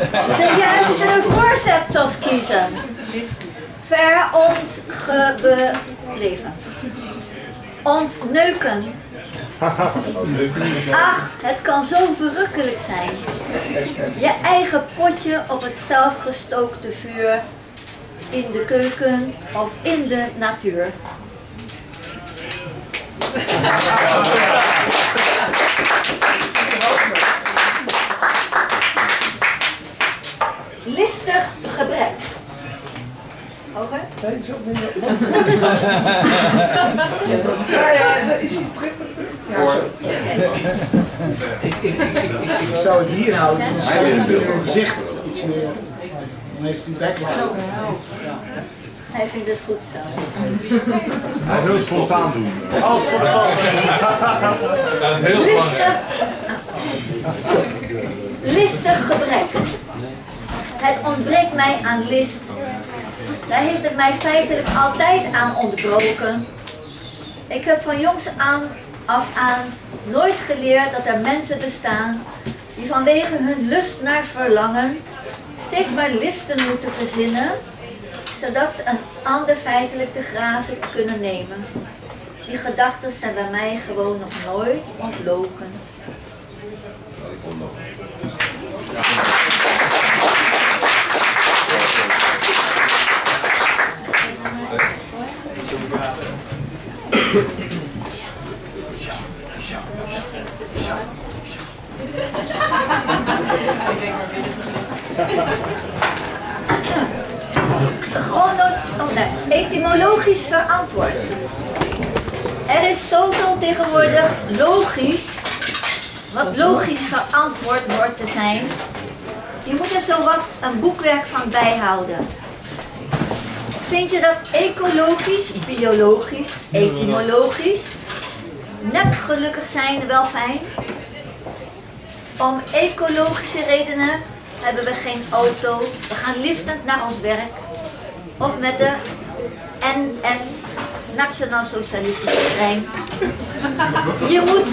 De juiste voorzetsels kiezen. Verontgebleven. Ontneuken. Ach, het kan zo verrukkelijk zijn. Je eigen potje op het zelfgestookte vuur. In de keuken of in de natuur. Listig gebrek. Hoger? Nee, zo minder. Ja, is hij terug? Ik zou het hier houden, dan schrijft u uw gezicht iets meer. Dan heeft u backline. Hij vindt het goed zo. Hij wil het spontaan doen. Oh, voor de val. Dat is heel belangrijk. Listig gebrek. Het ontbreekt mij aan list. Daar heeft het mij feitelijk altijd aan ontbroken. Ik heb van jongs af aan nooit geleerd dat er mensen bestaan die vanwege hun lust naar verlangen steeds maar listen moeten verzinnen, zodat ze een ander feitelijk te grazen kunnen nemen. Die gedachten zijn bij mij gewoon nog nooit ontloken. Etymologisch verantwoord. Er is zoveel tegenwoordig logisch, wat logisch verantwoord wordt te zijn. Je moet er zo wat een boekwerk van bijhouden. Vind je dat ecologisch, biologisch, etymologisch, nep gelukkig zijn wel fijn? Om ecologische redenen hebben we geen auto, we gaan liftend naar ons werk. Of met de NS, Nationaal Socialistische Trein. Je moet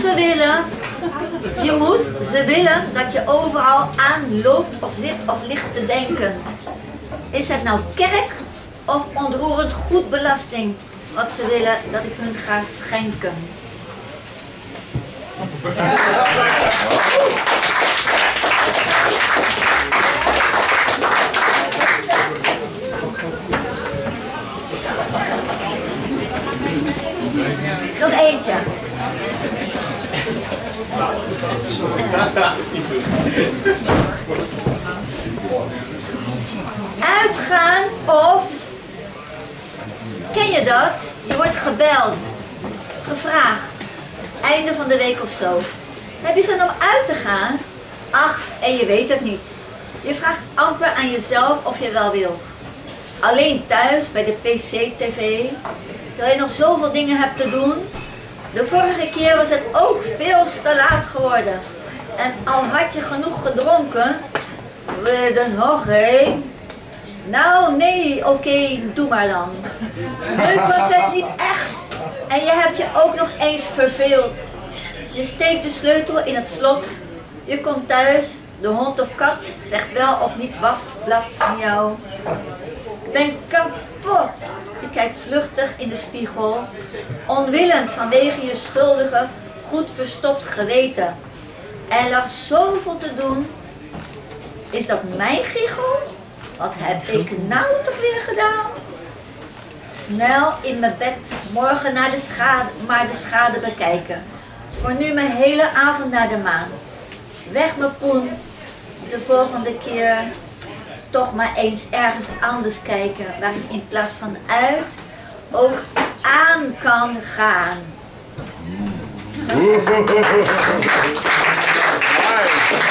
ze willen dat je overal aanloopt of zit of ligt te denken. Is het nou kerk of onroerend goedbelasting wat ze willen dat ik hun ga schenken? Nog eentje. Uitgaan of... Ken je dat? Je wordt gebeld, gevraagd, einde van de week of zo. Heb je zin om uit te gaan? Ach, en je weet het niet. Je vraagt amper aan jezelf of je wel wilt. Alleen thuis bij de PC-TV, terwijl je nog zoveel dingen hebt te doen. De vorige keer was het ook veel te laat geworden. En al had je genoeg gedronken, wil je er nog één? Nou nee, oké, doe maar dan. Leuk was het niet echt. En je hebt je ook nog eens verveeld. Je steekt de sleutel in het slot. Je komt thuis, de hond of kat zegt wel of niet waf, blaf, miauw. Ik ben kapot. Je kijkt vluchtig in de spiegel. Onwillend vanwege je schuldige, goed verstopt geweten. Er lag zoveel te doen. Is dat mijn giegel? Wat heb ik nou toch weer gedaan? Snel in mijn bed, morgen naar de schade bekijken. Voor nu mijn hele avond naar de maan. Weg mijn poen, de volgende keer toch maar eens ergens anders kijken, waar ik in plaats van uit ook aan kan gaan.